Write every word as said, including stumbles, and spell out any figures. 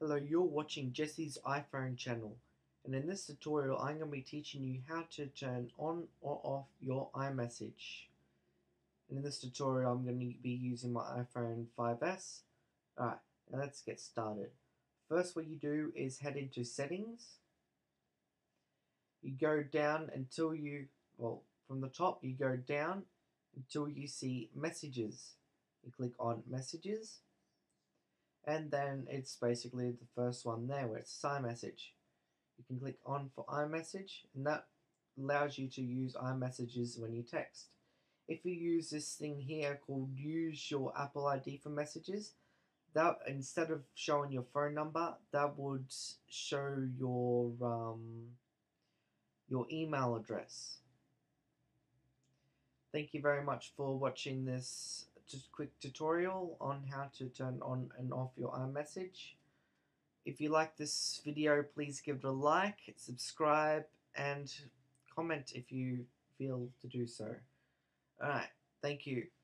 Hello, you're watching Jesse's iPhone channel, and in this tutorial I'm going to be teaching you how to turn on or off your iMessage. And in this tutorial I'm going to be using my iPhone five S. Alright, now let's get started. First, what you do is head into settings. You go down until you, well, from the top you go down until you see messages. You click on messages. And then it's basically the first one there where it's iMessage. You can click on for iMessage, and that allows you to use iMessages when you text. If you use this thing here called use your Apple I D for messages, that instead of showing your phone number, that would show your um, your email address. Thank you very much for watching this just quick tutorial on how to turn on and off your iMessage. If you like this video, please give it a like, subscribe, and comment if you feel to do so. Alright, thank you.